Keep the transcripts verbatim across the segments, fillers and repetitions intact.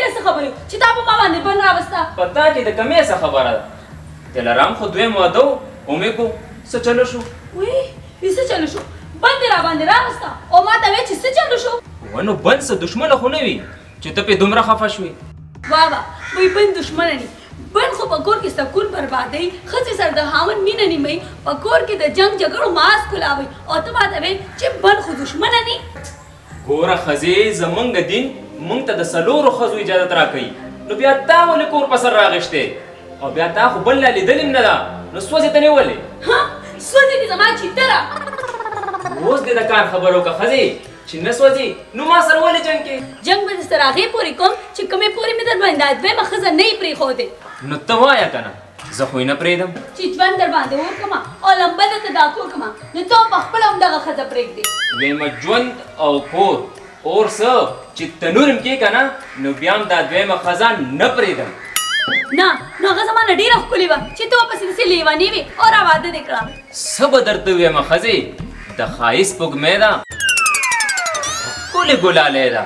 ډېره څه خبرې چې تا په ما باندې بن راوسته. په تا کې د کمې څه خبره ده؟ دلارام خو دویم واده و ومې کو څه چلو شو؟ وی څه چلو شو؟ بن دې راباندې راوسته او ما ته وایې چې څه چلو شو؟ ونو بن څه دښمنه خو نه وي چې ته پې دومره خفه شوې. واه واه وایي بن دښمنه ني بن خو په کور کې سکون بربادوي ښځې سره د خاوند مینه نیموي په کور کې د جنګ جګړو ماس کولاوي او ته ما ته وایې چې بن خو دښمنه ني. ګوره ښځې زمونږ دین مونږ ته د څلورو ښځو اجازت راکوي نو بیا تا ولې کور په سر راغشتې او بیا تا خو بل لا لیدلې نه ده نو سوځې ته نیولې. ها سوځې دې زما چیتره. اوس دې د کار خبر وکړه ښځې چې نه سوځي نو ما سره ولې جنګ کې؟ جنګ به دې سره هغې پورې کوم چې کومې پورې مې در باندې دویمه ښځه نه یې پرېښودې. نو ته وایه که نه زه خو یې نه پرېږدم چې ژوند در باندې وکړمه او لمبه درته دا کور کړمه نو ته په خپله همدغه ښځه پرېږدې. دویمه ژوند او کور اور څه چې تنور هم کې که نه نو بیا هم دا دویمه ښځه نه پرېږدم. نه نو هغه زما نه ډېره ښکلې وه چې ته ورپسې داسې لیونې وې او راواده دې کړه. څه به درته ووایم ښځې د ښایست سپوږمۍ ده ښکلې ګلالۍ ده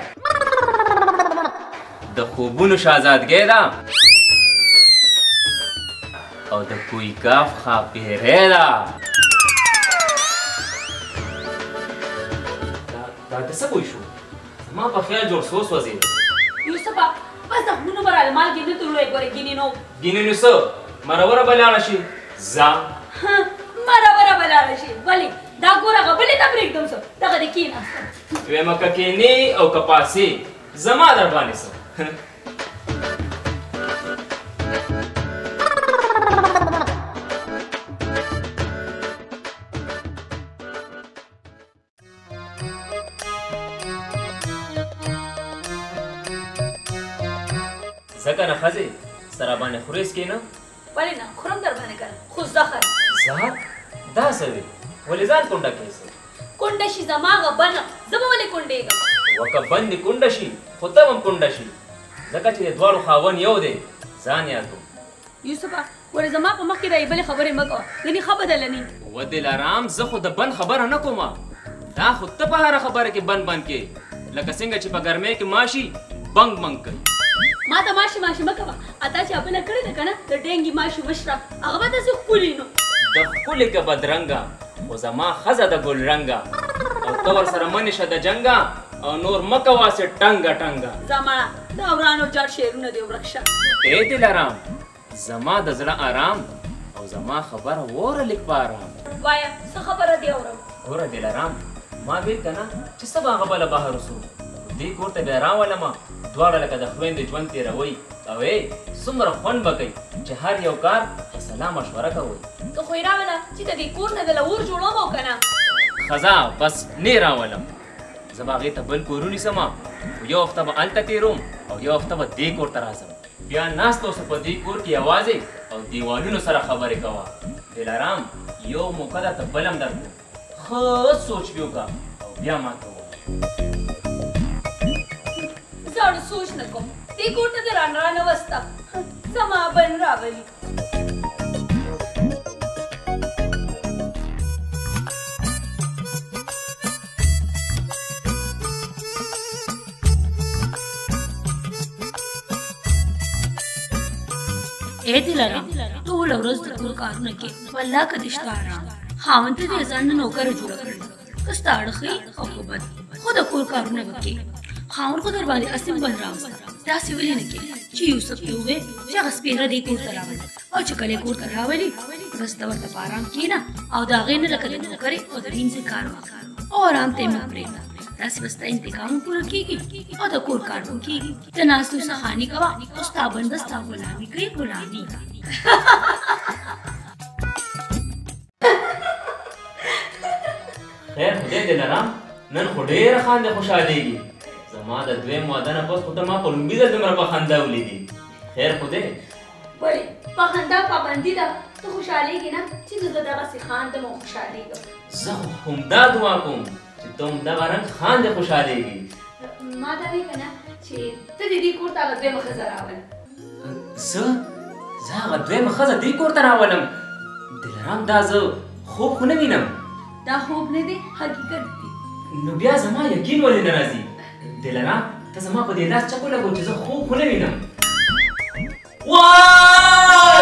د خوبونو شهزادګۍ ده او د کوی کاف ښاپېرۍ ده. دا د څه بوی شو؟ زما په خیال جوړ څو سوځېد. یوسفه بس د خونو به راله مالګې نه تلوی ګورې ګینې نو ګینې نو څه مروره به لاړه شي ځه مروره به لاړه شي ولې دا ګور هغه بلې ته پرېږدم څه دغه دې کېناسته ویمه که کینې او که پاسې زما در باندې څه. ځکه نه ښځې سره باندې خورېس کې نه ولې نه خورم در باندې کنه خو زهر زهر دا څه وي ولې ځان کونډه کړې څه کونډه شي زما هغه بنه زه به ولې کونډېږم وکه بن دې کونډه شي خو ته هم کونډه شي ځکه چې د دواړو خاوند یو دی ځان یاد کړو. یوسفه ورې زما په مخ کې دا یې بلې خبرې مه کوه ګنې ښه بدله نی و دلارام زه خو د بن خبره نه کومه دا خو ته په هره خبره کې بن بن کې لکه څنګه چې په ګرمۍ کې ماشي بنګ بنګ کوي. ما ته ماشي ماشي مه کوه اتا چې بله کړې ده که نه د ډینګي ماشي مشره هغه به داسې ښکلي نو د ښکلې که بدرنګه خو زما ښځه د ګلرنګه او ته ورسره منې شه د جنګه او نور مه کوه سې ټنګه ټنګه. زمړه دا ورانو جاټ شعرونه دې ورک شه. ای دلارام زما د زړه آرام او زما خبره وره لږ په آرام وایه څه خبره دې اورم. ګوره دلارام ما ویل که نه چې څه به هغه بله بهر وسو دې کور ته بیا راولمه دواړه لکه د خویندې ژوند تېروئ او ای څومره خوند به کوي چې هر یو کار په سلا مشوره کوئ. ته خو یې راوله چې د دې کور نه دله اور جوړوم او که نه ښځه بس نه یې راولم زه به هغې ته بل کور ونیسم خو یو هفته به هلته تېروم او یو هفته به دې کور ته راځم بیا ناسته اوسه په دې کور کې یوازې او دیوالونو سره خبرې کوه. دلارام یو موقع درته بل هم درکړو ښه سوچ بې وکړه او بیا ما ته ووایه. زه اړه سوچ نه کوم دې کور ته دې رانه رانوسته زما بن راولي. اے دلارام ټوله ورځ د کور کارونه کې والله که دې شته ارام خاوند ته دې ځان نه نوکره جوړه کړې که ستا اړه ښه او که بد خو د کور کارونه به کې خاوند خو در باندې اسیم بن راوسته داسې ولې نه کې چې یوسف ته ووایې چې هغه سپېره دې کور ته راولي او چې کله یې کور ته راولي بس ته ورته په ارام کښېنه او د هغې نه لکه د نوکرې او د دین څخه کار واخله او ارام ته یې مه پرېږده داسې به ستا انتقام هم پوره کېږي او د کور کار هم کېږي. ته ناست اوسه خاني کوه او ستا بن به ستا غلامي کوي غلامي. خیر خدای دلارام نن خو ډېره خاندې خوشحالېږي زما د دویم واده نه پس خو ته ما په لومړي ځل دومره په خندا ولیدې. خیر خدای ولې په خندا پابندي ده ته خوشحالېږي نه چې زه د دغسې خاندم او خوشحالېږم. زه همدا دعا کوم چې ته همدغه رنګ خاندې خوشحالېږي. ما ته وایې که نه چې ته د دې کور ته هغه دویمه ښځه راوله. زه زه هغه دویمه ښځه دې کور ته راولم دلارام دا زه خوب خو نه وینم. دا خوب نه دی حقیقت دی. نو بیا زما یقین ولې نه راځي دلارام ته زما په دې لاس چکو لګو چې زه خوب خو نه وینم. وای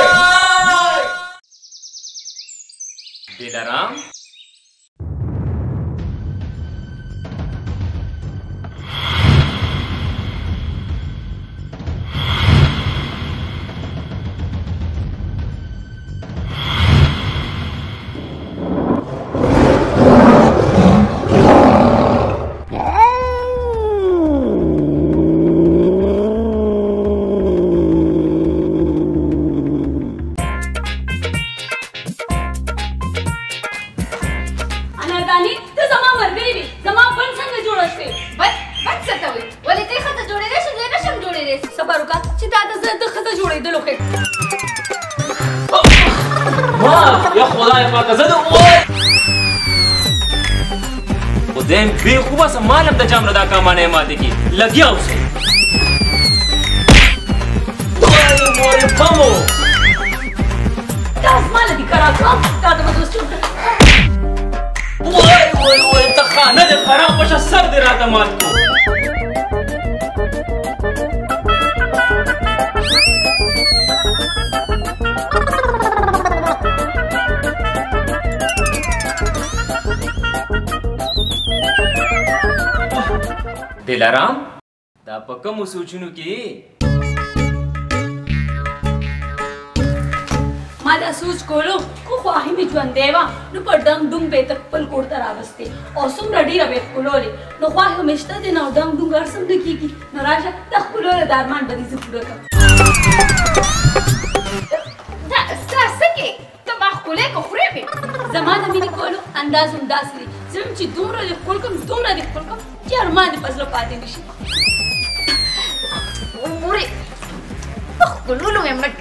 دلارام یا خدای پاک زه د وای خدایم بې خوبه سم مالم د جام نه دا کامانه ماته کی لګیا اوسئ. وای مور پمو دا زما نه دي کراکا دا د مدرسې وای وای وای ته خانه دې خراب بشه سر دې راته مات کو. دلارام دا په کومو سوچونو کې ما دا سوچ کولو خو خواهی مې ژوندی وه نو په ډنګ ډونګ به یې ته خپل کور ته راوستې او څومره ډېره به یې ښکلولې نو خواهي مې شته دی نه او ډنګ ډونګ هر څه هم نه کېږي نو راشه دا ښکلوله د ارمان به دې زه پوره کړم. دا ستا څه کې ته ما ښکلی که خورې مې زما د مینې کولو انداز هم داسې دی زه ویم چې دومره دې ښکل کړم دومره دې ښکل کړم چې ارمان دې په زړه پاتې نه شي. مورې په ښکلولو مې مټ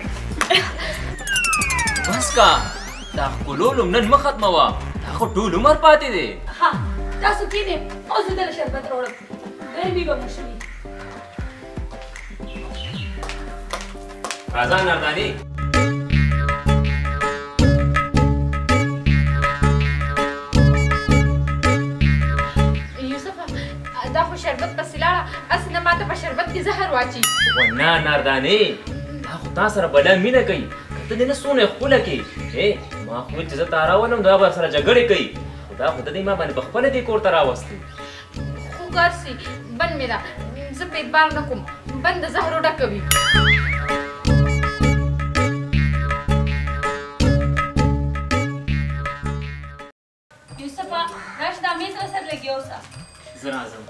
بس کا دا ښکلولو نن مه ختموه دا خو ټول عمر پاتې دی. ها تاسو کښېنئ او زه دله شربت راوړم ګرمي به مو شوي. راځه نرداني دا خو شربت پسې لاړه هسې نه ماته په شربت کې زهر واچي. ونه نردانې دا خو تا سره بله مینه کوي که ته دې نه څونه یې ښکله کړي ما خو چې زه تا راولم دا به سره جګړې کوي خو دا خو د دې ما باندې پخپله دې کور ته راوستې. خو ګرسي بند مې ده زه په اعتبار نه کوم بند د زهرو ډکوي. یوسفه راشه دا میز راسره لګیا اوسه. زه راځم.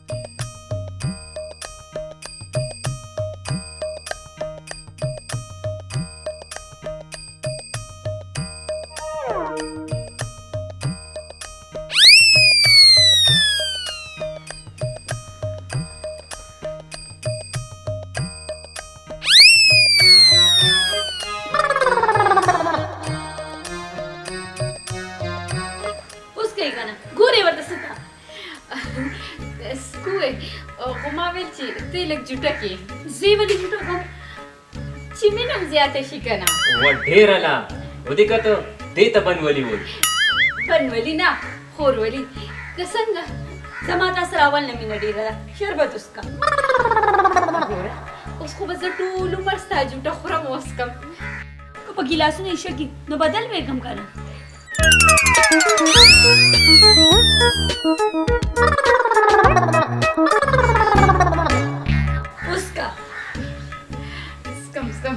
جوټه کې زه ولې جوټه کوم چې مینه هم زیاته شي که نه و ډېره نه و دې که ته دې ته بنولي وایي بنولي نه خورولي که څنګه زما تا سره اول نه مینه ډېره ده شربت وڅښه. ګوره اوس خو به زه ټول عمر ستا جوټه خورم وڅښم که په ګیلاسونه یې شګي نو بدل ویږم که نه. Uska. Skam, skam.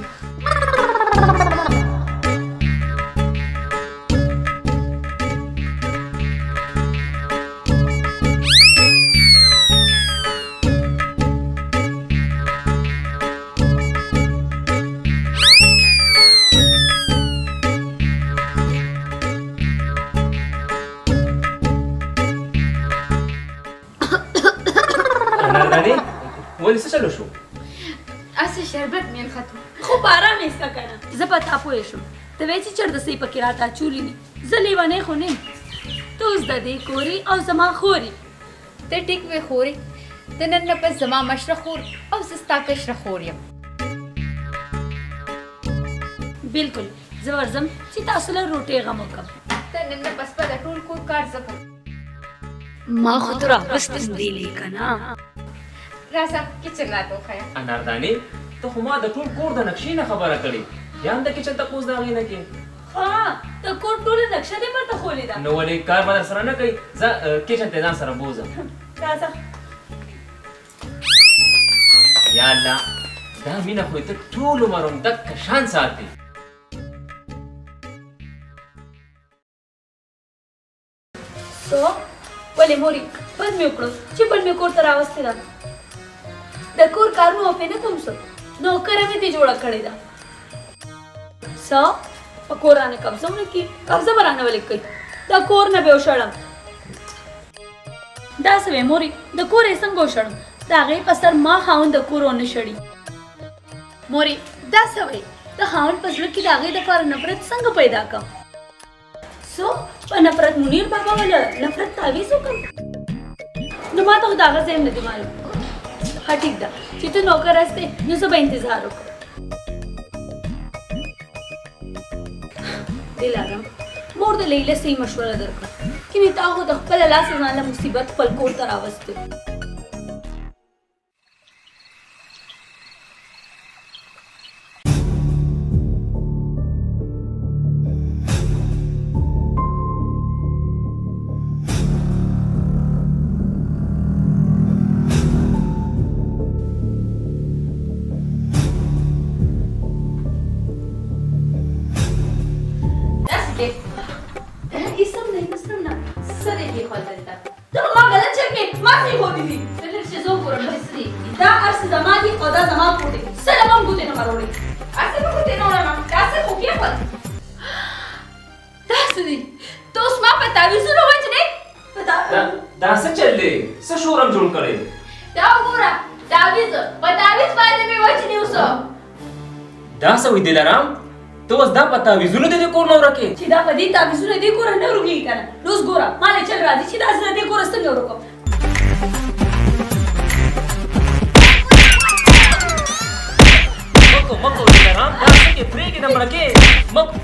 نرداني ولې څه چلو شو؟ اسې شربت مې نښتو خو په ارام یې څښه که نه زه په تا پوه شوم ته وایې چې چېرته څه یې پکې راته اچولي دي زه لیونۍ خو نه یم ته اوس د دې کورې او زما خورې ته ټیک وې خورې ته نن نه پس زما مشره خور او زه ستا کشره خور یم بلکل زه ورځم چې تاسو له روټۍ غم وکړم ته نن نه پس په د ټول کور کار زه کوم ما خو ته راوستم دیلې که نه راځه کچن راته وښیه. اناردانې ته خو ما د ټول کور د نقشې نه خبره کړې یا هم د کچن تپوس د هغې نه کې. ها د کور ټوله نقشه دې ماته ښولې ده. نو ولې کار به در سره نه کوي؟ زه کچن ته ځان سره بوځم. راځه. یا الله دا مینه خو یې ته ټول عمر همدغه شان ساتې. سو ولې مورې بد مې وکړو چې بل مې کور ته راوستې ده. د کور کارونه وپې نه کوم څه نوکره مې دې جوړه کړې ده. څه په کور رانه قبضه ونه کړي قبضه به رانه ولې کوي د کور نه به وشړم. داسې وې مورې د کور یې څنګه وشړم د هغې په سر ما خاوند د کور ونه شړي. مورې داسې وې د خاوند په زړه کې د هغې دپاره نفرت څنګه پیدا کړم. سو په نفرت منیر بابا ولا نفرت تعویض وکړم نو ما ته خو د هغه ځای هم نه دي معلوم. ښه ټیک ده چې ته نوکر هستې نو زه به انتظار وکړم. دلارم مور د لیله صحیح مشوره درکړه کینې تا خو د خپله لاسه ځان له مصیبت خپل کور ته راوستې. دا څه چل دی؟ څه شورم جوړ کړی؟ دا وګوره تعویض په تعویض باندې مې وچني اوسه. دا څه وایي دلارام ته اوس دا په تعویضونو دې دې کور نه ورکې؟ چې دا په دې تعویضونه دې کوره نه ورکېږي که نه نو اوس ګوره ما له چل راځي چې داسې نه دې کوره څنګه ورکړم. مکو مکو دلارام دا څه کې پرېږدې نه مړه کې مکو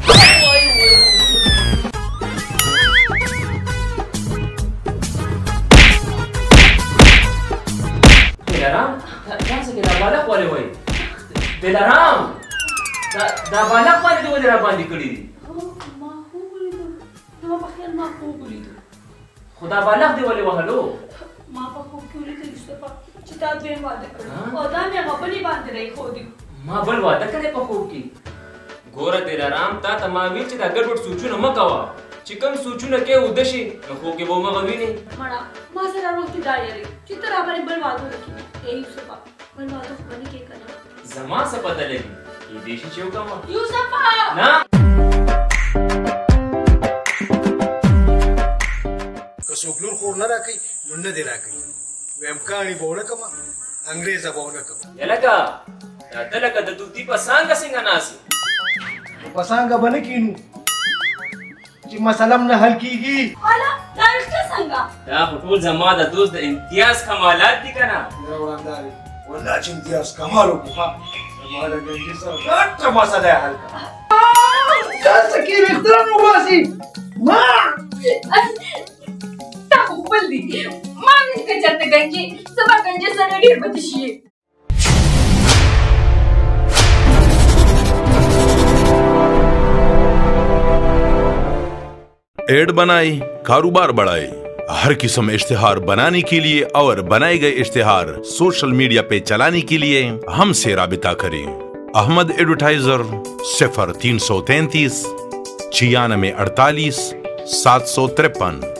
دلارام دا څه کې دا بالغ ولې وایي؟ دلارام دا بالغ باندې دې ولې را باندې کړي دي؟ ما خوب ولیدو زما په خیال ما خوب ولیدو. خو دا بالغ دې ولې وهلو؟ ما په خوب کې ولیدل مصطفی چې تا دویم واده کړی او دا مې هغه بلې باندې راښودي. ما بل واده کړی په خوب کې؟ ګوره دلارام تا ته ما ویل چې دا ګډوډ سوچونه مه کوه چې کوم سوچونه کې اوده شي نو خوب کې به همغه وینې. مړه ما سره هر وخت دا یاري چې ته راباندې بل واده وکړې. ای یوسفه بل واده خو به نه کېږي که نه؟ زما څه پته لګي کیدای شي چې وکړم. یوسفه نه که څوک لور خور نه راکوي نو نه دې راکوي. ویم کاڼي به ونه کړمه انګرېزه به ونه کړم. لکه دا ته لکه د دوتي په څانګه څنګه ناست یې؟ په څانګه به نه کښېنو چې مسله م نه حل کېږي. والا دا رښتیا څنګه؟ دا خو ټول زما د دوست د امتیاز کمالات دي که نه؟ یاره وړاندارې والله چې امتیاز کمال وکړو ښه زما د ګنجي سره ګټه مسله یې حل کړه. دا څه کې احترام وباسي ما تا خو خپل دي ما نه که چېرته ګنجې زما ګنجې سره ډېر به تشي یې. एड बनाए कारोबार बढ़ाए। हर किस्म इश्तिहार बनाने के लिए और बनाए गए इश्तिहार सोशल मीडिया पे चलाने के लिए हमसे राबिता करें। अहमद एडवर्टाइजर सिफर तीन सौ तैंतीस छियानवे अड़तालीस सात सौ तिरपन।